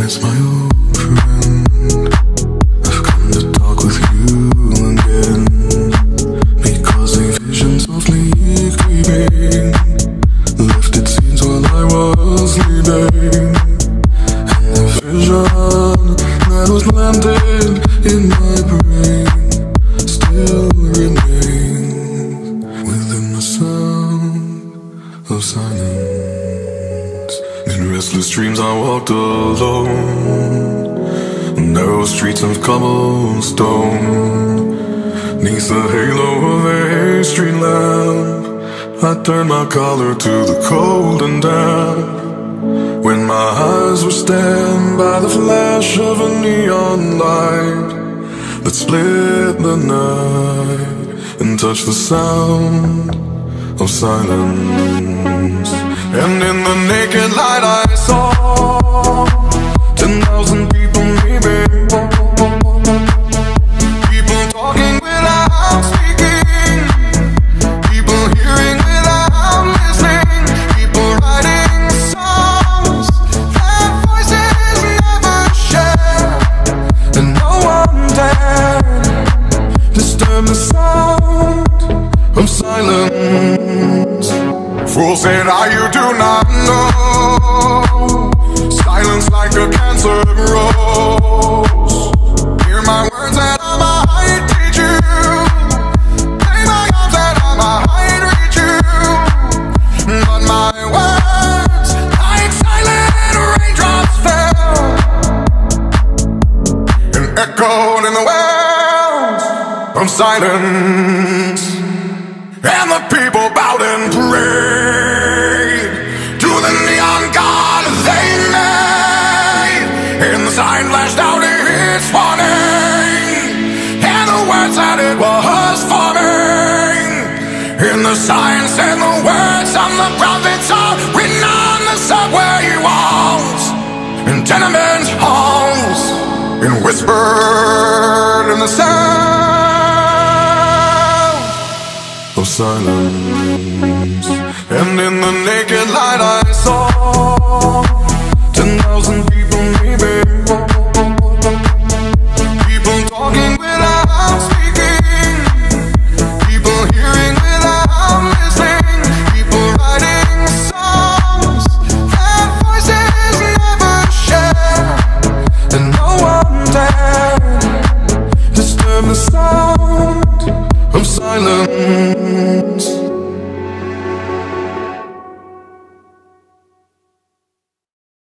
miss my old friend. I've come to talk with you again, because a vision softly creeping lifted scenes while I was sleeping. And the vision that was planted in my brain still remains within the sound of silence. In restless dreams I walked alone, narrow streets of cobblestone. Neath the halo of a street lamp, I turned my collar to the cold and damp. When my eyes were stabbed by the flash of a neon light that split the night and touched the sound of silence. And in the naked light I saw 10,000 people maybe, people talking without speaking, people hearing without listening, people writing songs that voices never share, and no one dared disturb the sound of silence. Fool said I, you do not know, silence like a cancer grows. Hear my words that I might teach you, play my arms that I might reach you, but my words like silent raindrops fell and echoed in the wells of silence. And the people bowed and prayed to the neon god they made, and the sign flashed out its warning, and the words that it was forming. And the sign said the words of the prophets are written on the subway walls and tenement halls, and whispered in the sound of silence. And in the naked light I saw 10,000 people